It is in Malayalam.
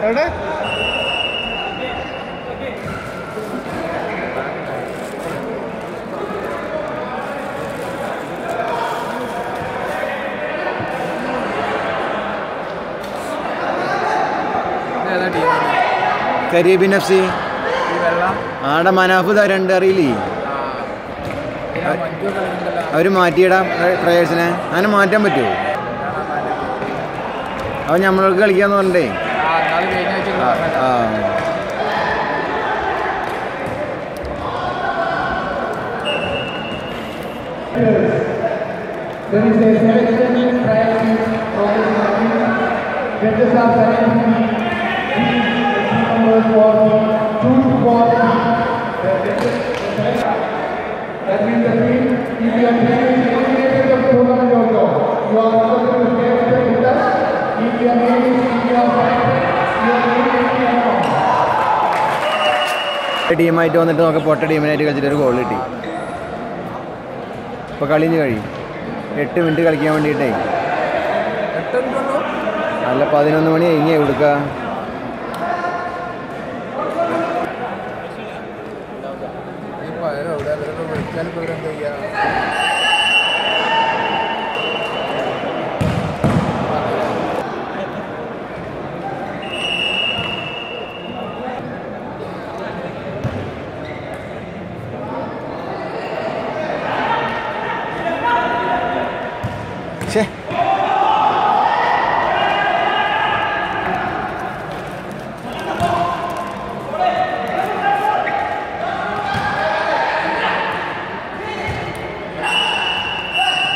എവിടെ കരീബിൻ FC ആടെ മനാഫുദ 2 അറിയില്ലേ അവർ മാറ്റിയിടാം പ്ലെയേഴ്സിനെ അങ്ങനെ മാറ്റാൻ പറ്റുമോ അവൻ നമ്മൾക്ക് കളിക്കാന്ന് പറഞ്ഞേ ആ That means that if you are eliminated of tournament also, you are not going to stay with us. If you are made in India, you are made in India now. ടീമായിട്ട് വന്നിട്ട് നമുക്ക് പൊട്ട ടീമിനായിട്ട് കളിച്ചിട്ടൊരു ഗോൾ കിട്ടി. ഇപ്പോൾ കളിഞ്ഞ് കഴിയും 8 മിനിറ്റ് കളിക്കാൻ വേണ്ടിയിട്ടേ അല്ല 11 മണി കഴിഞ്ഞേ കൊടുക്കുക.